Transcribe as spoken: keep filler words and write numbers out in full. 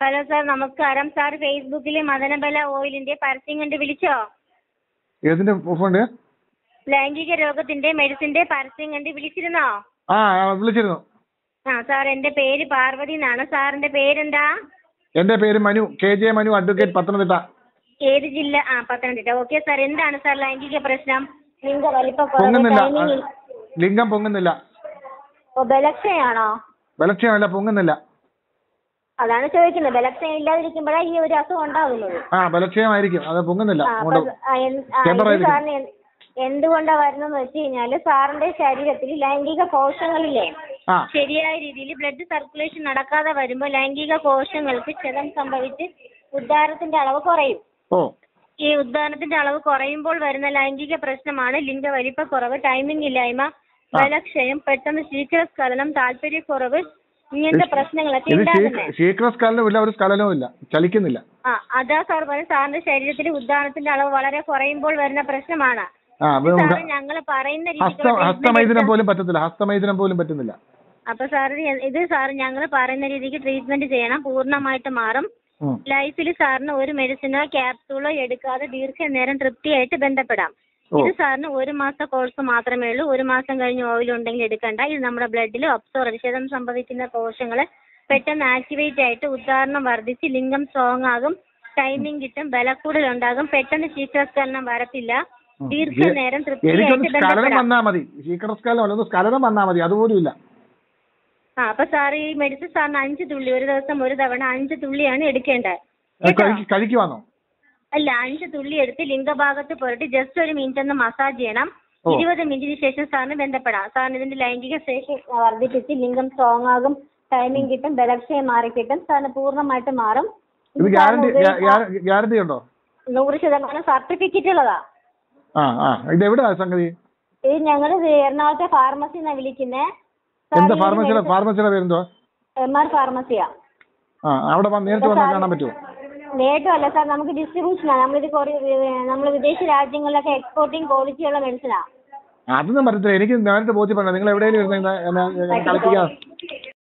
Hello sir, നമസ്കാരം. Sir ഫേസ്ബുക്കിൽ മദനബല ഓയിലിന്റെ പരസ്യം കണ്ട് വിളിച്ചോ? ഏതിന്റെ പ്രൂഫുണ്ട്? ലൈംഗിക രോഗത്തിന്റെ മെഡിസിന്റെ പരസ്യം കണ്ട് വിളിച്ചിരുന്നോ? ആ വിളിച്ചിരുന്നു. ആ സാർ, എന്റെ പേര് പാർവതി എന്നാണ്. സാറിന്റെ പേരെന്താ? എന്റെ പേര് Manu, K J Manu, advocate, Pathanamthitta. ഏത് ജില്ല? ആ പത്തനംതിട്ട. ഓക്കെ സാർ, എന്താണ് സാർ ലൈംഗിക പ്രശ്നം? ലിംഗ പൊങ്ങുന്നില്ല, വലിപ്പക്കുറവ്, ലിംഗം പൊങ്ങുന്നില്ല. ബലക്ഷയാണോ? ബലക്ഷയമല്ല, പൊങ്ങുന്നില്ല. അതാണ് ചോദിക്കുന്നത്. ബലക്ഷയം ഇല്ലാതിരിക്കുമ്പോഴാണ് ഈ ഒരു അസുഖം ഉണ്ടാകുന്നത്. ആ ബലക്ഷയമായിരിക്കും, അത് പൊങ്ങുന്നില്ല. സാറിന് എന്തുകൊണ്ടാ വരുന്നെന്ന് വെച്ച് കഴിഞ്ഞാല് സാറിന്റെ ശരീരത്തിൽ ലൈംഗിക കോശങ്ങളില്ലേ ശരിയായ രീതിയിൽ ബ്ലഡ് സർക്കുലേഷൻ നടക്കാതെ വരുമ്പോൾ ലൈംഗിക കോശങ്ങൾക്ക് ക്ഷതം സംഭവിച്ച് ഉദ്ധാരത്തിന്റെ അളവ് കുറയും. ഈ ഉദ്ധാരണത്തിന്റെ അളവ് കുറയുമ്പോൾ വരുന്ന ലൈംഗിക പ്രശ്നമാണ് ലിംഗ വലിപ്പക്കുറവ്, ടൈമിംഗ് ഇല്ലായ്മ, ബലക്ഷയം, പെട്ടെന്ന് ശീഘ്രസ്ഖലനം, താല്പര്യക്കുറവ്, ഇങ്ങനത്തെ പ്രശ്നങ്ങളൊക്കെ ഉണ്ടാകുന്നത്. ശീഘ്രസ്ഖലനമില്ല, ഒരു സ്ഖലനവും ഇല്ല, ചലിക്കുന്നില്ല. ആ അതാ സാർ പറഞ്ഞ സാറിന്റെ ശരീരത്തിൽ ഉദ്ധാരണത്തിന്റെ അളവ് വളരെ കുറയുമ്പോൾ വരുന്ന പ്രശ്നമാണ്. ഞങ്ങൾ പറയുന്ന ഹസ്തമൈഥുനം പോലും പറ്റത്തില്ല, ഹസ്തമൈഥുനം പോലും പറ്റുന്നില്ല. അപ്പൊ സാർ ഇത് സാർ ഞങ്ങൾ പറയുന്ന രീതിക്ക് ട്രീറ്റ്മെന്റ് ചെയ്യണം, പൂർണ്ണമായിട്ട് മാറും. ലൈഫിൽ സാറിന് ഒരു മെഡിസിനോ ക്യാപ്സൂളോ എടുക്കാതെ ദീർഘനേരം തൃപ്തിയായിട്ട് ബന്ധപ്പെടാം. ഇത് സാറിന് ഒരു മാസത്തെ കോഴ്സ് മാത്രമേ ഉള്ളൂ. ഒരു മാസം കഴിഞ്ഞ് ഓയിൽ ഉണ്ടെങ്കിൽ എടുക്കണ്ട. ഇത് നമ്മുടെ ബ്ലഡിൽ ഒബ്സോർവ് ക്ഷതം സംഭവിക്കുന്ന കോശങ്ങള് പെട്ടെന്ന് ആക്ടിവേറ്റ് ആയിട്ട് ഉദ്ധാരണം വർദ്ധിച്ച് ലിംഗം സ്ട്രോങ് ആകും, ടൈമിംഗ് കിട്ടും, ബലക്കൂടലുണ്ടാകും, പെട്ടെന്ന് ശീഘ്രസ്ഖലനം വരത്തില്ല, ദീർഘനേരം തൃപ്തിയായിട്ട് ബന്ധപ്പെടാം. ആ അപ്പൊ സാർ ഈ മെഡിസിൻ സാറിന് അഞ്ച് തുള്ളി ഒരു ദിവസം ഒരു തവണ അഞ്ച് തുള്ളിയാണ് എടുക്കേണ്ടത്. അല്ല, അഞ്ച് തുള്ളി എടുത്ത് ലിംഗഭാഗത്ത് പുരട്ടി ജസ്റ്റ് ഒരു മിനിറ്റ് ഒന്ന് മസാജ് ചെയ്യണം. ഇരുപത് മിനിറ്റിന് ശേഷം സാറിന് ബന്ധപ്പെടാം. സാറിന് ഇതിന്റെ ലൈംഗിക ശേഷി വർദ്ധിപ്പിച്ച് ലിംഗം സ്ട്രോങ് ആകും, ടൈമിംഗ് കിട്ടും, ബലക്ഷയം മാറി കിട്ടും, സാറിന് പൂർണ്ണമായിട്ട് മാറും. നൂറ് ശതമാനം സർട്ടിഫിക്കറ്റ് ഉള്ളതാ. ഇത് ഞങ്ങള് എറണാകുളത്തെ ഫാർമസിന്നാ വിളിക്കുന്നേ. എം ആർ ഫാർമസിയാ. നേരിട്ടും അല്ല സാർ, നമുക്ക് ഡിസ്ട്രിബ്യൂഷനാണ്. നമ്മളിത് നമ്മൾ വിദേശ രാജ്യങ്ങളിലൊക്കെ എക്സ്പോർട്ടിങ് ക്വാളിറ്റിയുള്ള മെഡിസിനാ. അതൊന്നും പറ്റത്തില്ല, എനിക്ക് നേരിട്ട് ബോധ്യപ്പെടണം. നിങ്ങൾ എവിടെയെങ്കിലും